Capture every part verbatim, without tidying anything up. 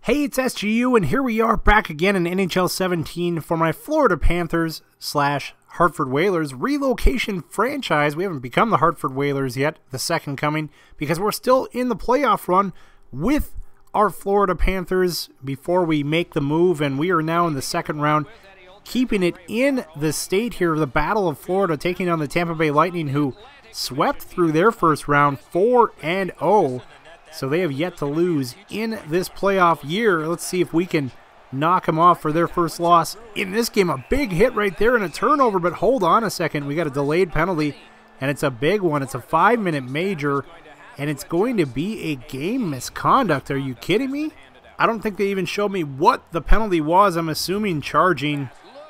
Hey, it's S G U, and here we are back again in N H L seventeen for my Florida Panthers slash Hartford Whalers relocation franchise. We haven't become the Hartford Whalers yet, the second coming, because we're still in the playoff run with our Florida Panthers before we make the move, and we are now in the second round, keeping it in the state here, the Battle of Florida, taking on the Tampa Bay Lightning, who swept through their first round four and oh. So they have yet to lose in this playoff year. Let's see if we can knock them off for their first loss in this game. A big hit right there and a turnover, but hold on a second. We got a delayed penalty, and it's a big one. It's a five-minute major, and it's going to be a game misconduct. Are you kidding me? I don't think they even showed me what the penalty was. I'm assuming charging,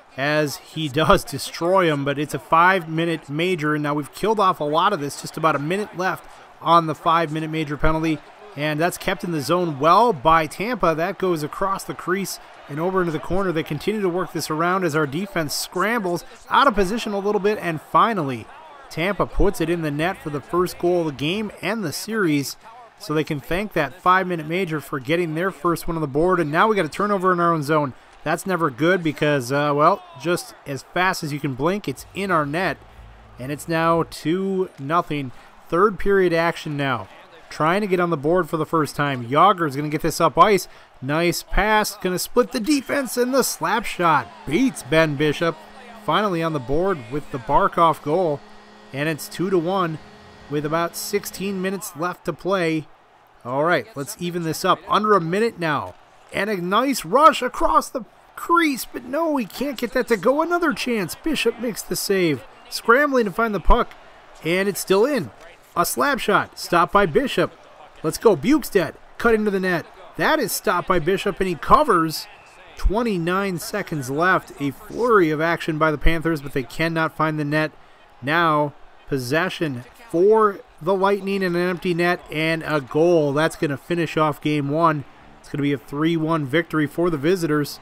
as he does destroy him, but it's a five-minute major, and now we've killed off a lot of this. Just about a minute left on the five-minute major penalty. And that's kept in the zone well by Tampa. That goes across the crease and over into the corner. They continue to work this around as our defense scrambles out of position a little bit. And finally, Tampa puts it in the net for the first goal of the game and the series. So they can thank that five-minute major for getting their first one on the board. And now we got a turnover in our own zone. That's never good because, uh, well, just as fast as you can blink, it's in our net. And it's now two nothing. Third period action now. Trying to get on the board for the first time. Yager is going to get this up ice. Nice pass. Going to split the defense, and the slap shot beats Ben Bishop. Finally on the board with the Barkov goal. And it's two to one with about sixteen minutes left to play. All right, let's even this up. Under a minute now. And a nice rush across the crease. But no, we can't get that to go. Another chance. Bishop makes the save. Scrambling to find the puck. And it's still in. A slap shot, stopped by Bishop. Let's go, Bukestad, cut into the net. That is stopped by Bishop, and he covers. twenty-nine seconds left. A flurry of action by the Panthers, but they cannot find the net. Now, possession for the Lightning and an empty net and a goal. That's going to finish off game one. It's going to be a three one victory for the visitors,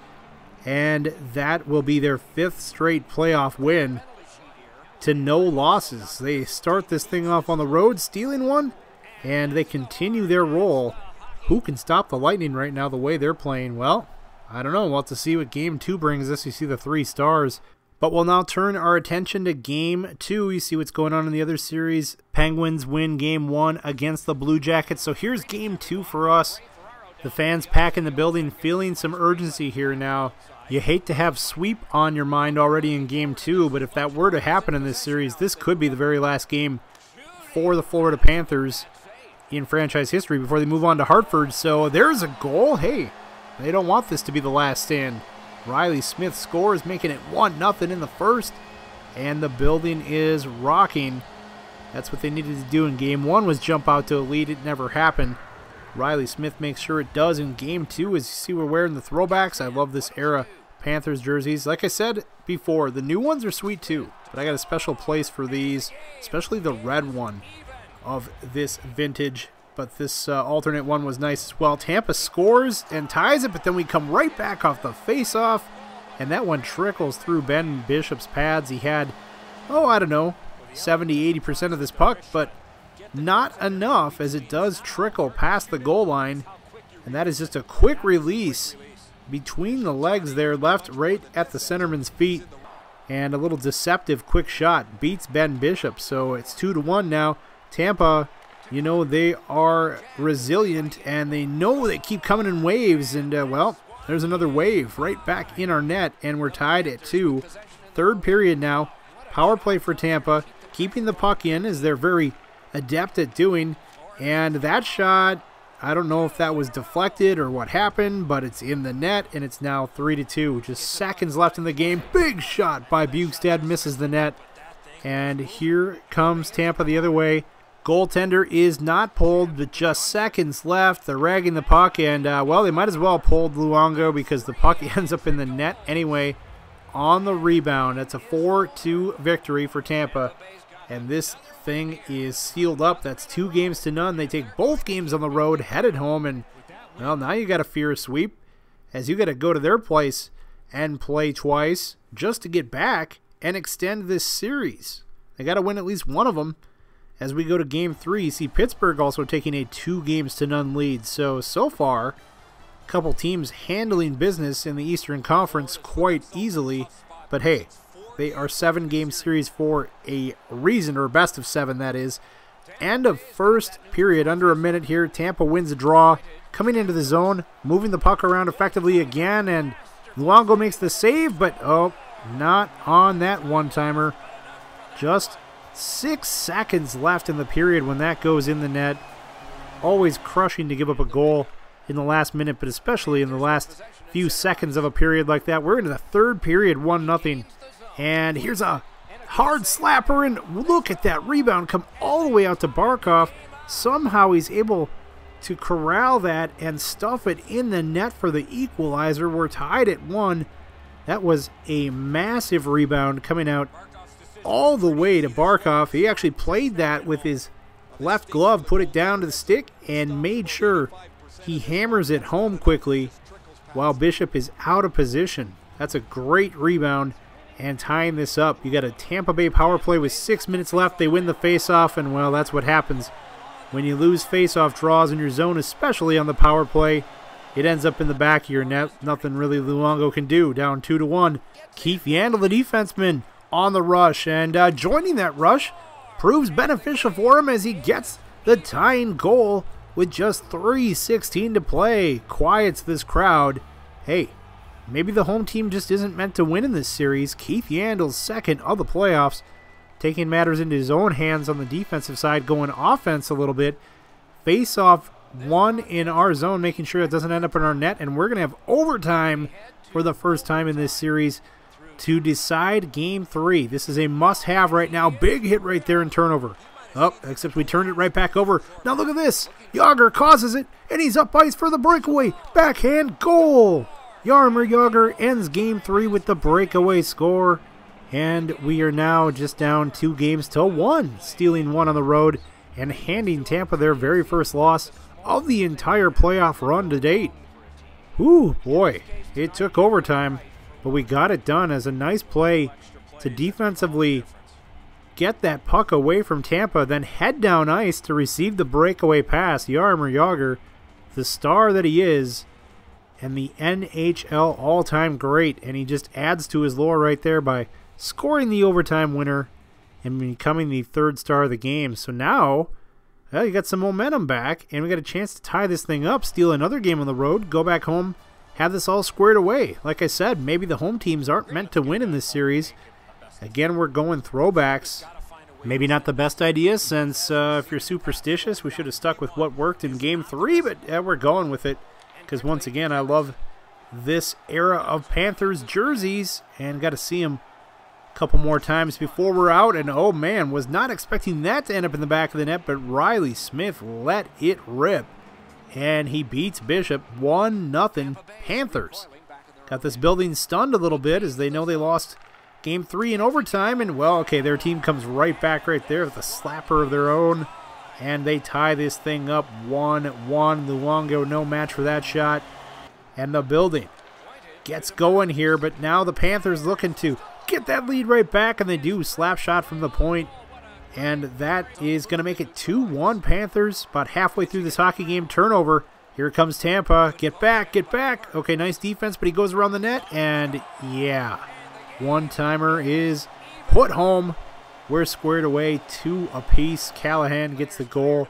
and that will be their fifth straight playoff win. To no losses. They start this thing off on the road, stealing one, and they continue their roll. Who can stop the Lightning right now the way they're playing? Well, I don't know. We'll have to see what game two brings us. You see the three stars. But we'll now turn our attention to game two. You see what's going on in the other series. Penguins win game one against the Blue Jackets. So here's game two for us. The fans pack in the building, feeling some urgency here now. You hate to have sweep on your mind already in game two, but if that were to happen in this series, this could be the very last game for the Florida Panthers in franchise history before they move on to Hartford. So there's a goal. Hey, they don't want this to be the last stand. Riley Smith scores, making it one nothing in the first, and the building is rocking. That's what they needed to do in game one, was jump out to a lead. It never happened. Riley Smith makes sure it does in game two. As you see, we're wearing the throwbacks. I love this era Panthers jerseys. Like I said before, the new ones are sweet too, but I got a special place for these, especially the red one of this vintage. But this uh, alternate one was nice as well. Tampa scores and ties it, but then we come right back off the face-off, and that one trickles through Ben Bishop's pads. He had, oh, I don't know, seventy, eighty percent of this puck, but not enough, as it does trickle past the goal line, and that is just a quick release between the legs there, left right at the centerman's feet, and a little deceptive quick shot beats Ben Bishop. So it's two to one now. Tampa, you know, they are resilient, and they know they keep coming in waves, and uh, well, there's another wave right back in our net, and we're tied at two. Third period now. Power play for Tampa, keeping the puck in, as they're very adept at doing, and that shot, I don't know if that was deflected or what happened, but it's in the net, and it's now three to two. Just seconds left in the game. Big shot by Bukestad, misses the net, and here comes Tampa the other way. Goaltender is not pulled, but just seconds left. They're ragging the puck, and uh, well, they might as well have pulled Luongo because the puck ends up in the net anyway on the rebound. That's a four two victory for Tampa. And this thing is sealed up. That's two games to none. They take both games on the road, headed home, and, well, now you got to fear a sweep, as you got to go to their place and play twice just to get back and extend this series. They got to win at least one of them as we go to game three. You see Pittsburgh also taking a two games to none lead. So, so far, couple teams handling business in the Eastern Conference quite easily. But hey, they are seven game series for a reason, or best of seven that is. End of first period, under a minute here. Tampa wins a draw, coming into the zone, moving the puck around effectively again, and Luongo makes the save, but oh, not on that one-timer. Just six seconds left in the period when that goes in the net. Always crushing to give up a goal in the last minute, but especially in the last few seconds of a period like that. We're into the third period, one nothing. And here's a hard slapper, and look at that rebound come all the way out to Barkov. Somehow he's able to corral that and stuff it in the net for the equalizer. We're tied at one. That was a massive rebound coming out all the way to Barkov. He actually played that with his left glove, put it down to the stick, and made sure he hammers it home quickly while Bishop is out of position. That's a great rebound. And tying this up, you got a Tampa Bay power play with six minutes left. They win the faceoff, and well, that's what happens when you lose faceoff draws in your zone, especially on the power play. It ends up in the back of your net. Nothing really Luongo can do. Down two to one. Keith Yandle, the defenseman, on the rush, and uh, joining that rush proves beneficial for him as he gets the tying goal with just three sixteen to play. Quiets this crowd. Hey, maybe the home team just isn't meant to win in this series. Keith Yandle's second of the playoffs, taking matters into his own hands on the defensive side, going offense a little bit. Face off one in our zone, making sure it doesn't end up in our net, and we're going to have overtime for the first time in this series to decide game three. This is a must-have right now. Big hit right there in turnover. Oh, except we turned it right back over. Now look at this. Yager causes it, and he's up ice for the breakaway. Backhand goal. Jaromir Jagr ends game three with the breakaway score. And we are now just down two games to one, stealing one on the road and handing Tampa their very first loss of the entire playoff run to date. Whew, boy, it took overtime, but we got it done as a nice play to defensively get that puck away from Tampa, then head down ice to receive the breakaway pass. Jaromir Jagr, the star that he is, and the N H L all-time great, and he just adds to his lore right there by scoring the overtime winner and becoming the third star of the game. So now, well, you got some momentum back, and we got a chance to tie this thing up, steal another game on the road, go back home, have this all squared away. Like I said, maybe the home teams aren't meant to win in this series. Again, we're going throwbacks. Maybe not the best idea, since uh, if you're superstitious, we should have stuck with what worked in game three, but yeah, we're going with it. Because once again, I love this era of Panthers jerseys, and got to see them a couple more times before we're out. And oh man, was not expecting that to end up in the back of the net, but Riley Smith let it rip. And he beats Bishop one nothing Panthers. Got this building stunned a little bit as they know they lost game three in overtime. And well, okay, their team comes right back right there with a slapper of their own. And they tie this thing up one one. Luongo, no match for that shot. And the building gets going here, but now the Panthers looking to get that lead right back, and they do. Slap shot from the point. And that is going to make it two one Panthers. About halfway through this hockey game, turnover. Here comes Tampa. Get back, get back. Okay, nice defense, but he goes around the net. And yeah, one-timer is put home. We're squared away, two apiece. Callahan gets the goal.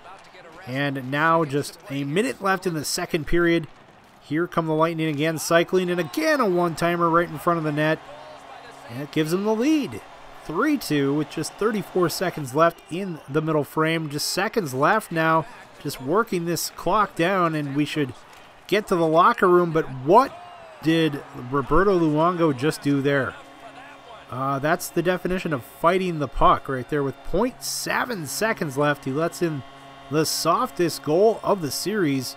And now just a minute left in the second period. Here come the Lightning again, cycling, and again a one-timer right in front of the net. And it gives them the lead. three two with just thirty-four seconds left in the middle frame. Just seconds left now, just working this clock down, and we should get to the locker room. But what did Roberto Luongo just do there? Uh, that's the definition of fighting the puck right there. With point seven seconds left, he lets in the softest goal of the series.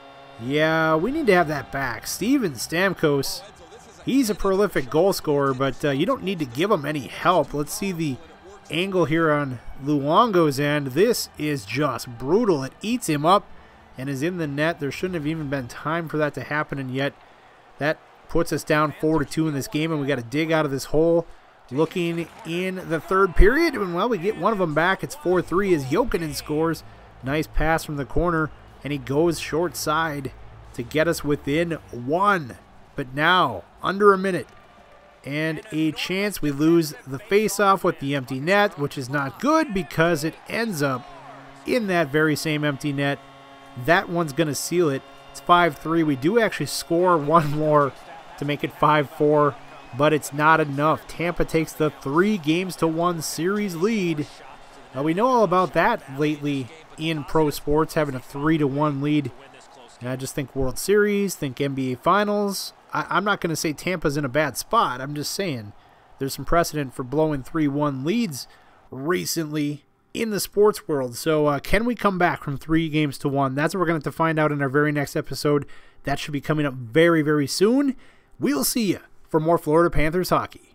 Yeah, we need to have that back. Steven Stamkos, he's a prolific goal scorer, but uh, you don't need to give him any help. Let's see the angle here on Luongo's end. This is just brutal. It eats him up and is in the net. There shouldn't have even been time for that to happen, and yet that puts us down four to two in this game, and we got to dig out of this hole. Looking in the third period, and well, we get one of them back. It's four three as Jokinen scores. Nice pass from the corner, and he goes short side. to get us within one. But now, under a minute, and a chance we lose the face-off with the empty net, which is not good because it ends up in that very same empty net. That one's going to seal it. It's five three. We do actually score one more to make it five four, but it's not enough. Tampa takes the three games to one series lead. Now, we know all about that lately in pro sports, having a three to one lead. And I just think World Series, think N B A Finals. I, I'm not going to say Tampa's in a bad spot. I'm just saying there's some precedent for blowing three one leads recently in the sports world. So uh, can we come back from three games to one? That's what we're going to have to find out in our very next episode. That should be coming up very, very soon. We'll see you for more Florida Panthers hockey.